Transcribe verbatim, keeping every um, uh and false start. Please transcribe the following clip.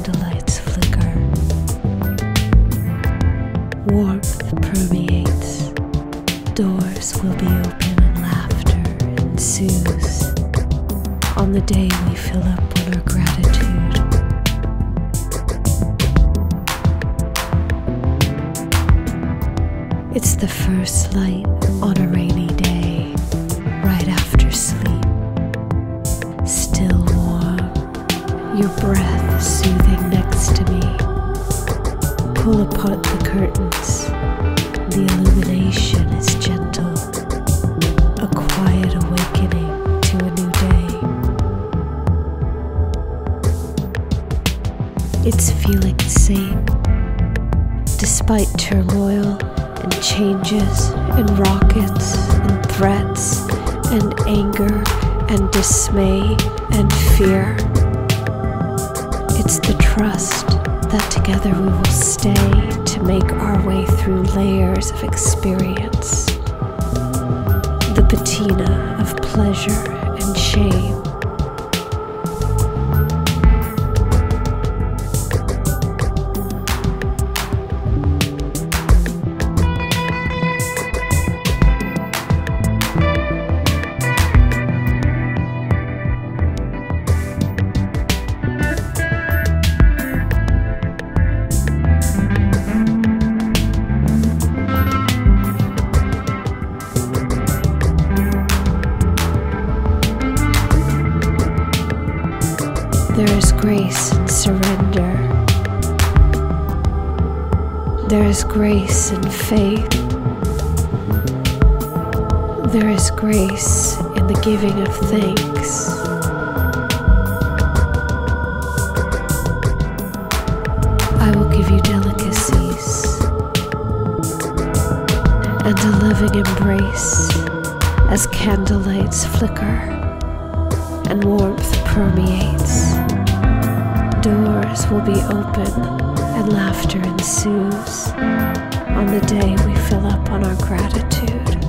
candlelights flicker. Warmth permeates. Doors will be open and laughter ensues. On the day we fill up on our gratitude. It's the first light on a rainy day, right after sleep. Still warm, your breath soothing next to me. Pull apart the curtains, the illumination is gentle, a quiet awakening to a new day. It's feeling sane, despite turmoil and changes and rockets and threats and anger and dismay and fear. It's the trust that together we will stay to make our way through layers of experience. The patina of pleasure and shame. There is grace in surrender. There is grace in faith. There is grace in the giving of thanks. I will give you delicacies and a loving embrace as candlelights flicker and warmth permeates. Doors will be open and laughter ensues on the day we fill up on our gratitude.